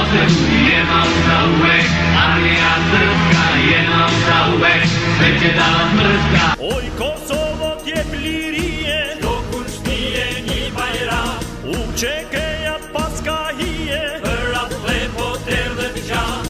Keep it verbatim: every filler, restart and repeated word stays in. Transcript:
noastră e noastră uec, armia srpska je noastră uec, veće da vas mrska. Oj, Kosovo tjeplji rije, dok už nije ni bajrak, učeke